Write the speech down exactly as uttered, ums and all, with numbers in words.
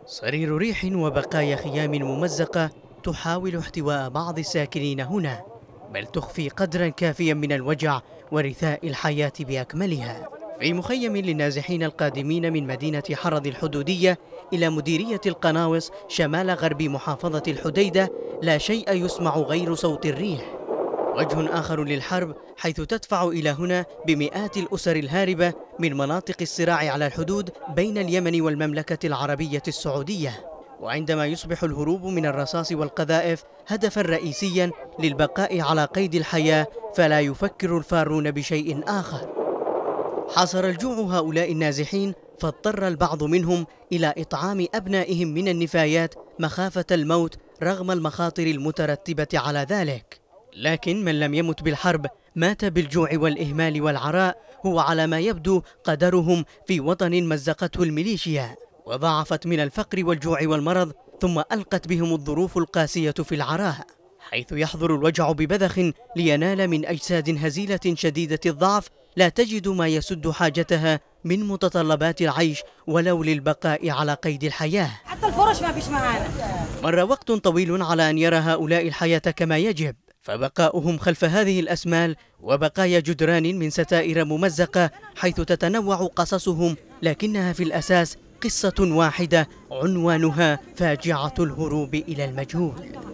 صرير ريح وبقايا خيام ممزقة تحاول احتواء بعض الساكنين هنا، بل تخفي قدرا كافيا من الوجع ورثاء الحياة بأكملها. في مخيم للنازحين القادمين من مدينة حرض الحدودية إلى مديرية القناوص شمال غرب محافظة الحديدة لا شيء يسمع غير صوت الريح. وجه آخر للحرب، حيث تدفع إلى هنا بمئات الأسر الهاربة من مناطق الصراع على الحدود بين اليمن والمملكة العربية السعودية. وعندما يصبح الهروب من الرصاص والقذائف هدفا رئيسيا للبقاء على قيد الحياة، فلا يفكر الفارون بشيء آخر. حاصر الجوع هؤلاء النازحين، فاضطر البعض منهم إلى إطعام أبنائهم من النفايات مخافة الموت رغم المخاطر المترتبة على ذلك. لكن من لم يمت بالحرب مات بالجوع والإهمال والعراء، هو على ما يبدو قدرهم في وطن مزقته الميليشيا وضاعفت من الفقر والجوع والمرض، ثم ألقت بهم الظروف القاسية في العراء، حيث يحضر الوجع ببذخ لينال من أجساد هزيلة شديدة الضعف لا تجد ما يسد حاجتها من متطلبات العيش ولو للبقاء على قيد الحياة. حتى الفرش ما فيش معانا. مر وقت طويل على أن يرى هؤلاء الحياة كما يجب، فبقاؤهم خلف هذه الأسمال وبقايا جدران من ستائر ممزقة، حيث تتنوع قصصهم لكنها في الأساس قصة واحدة عنوانها فاجعة الهروب إلى المجهول.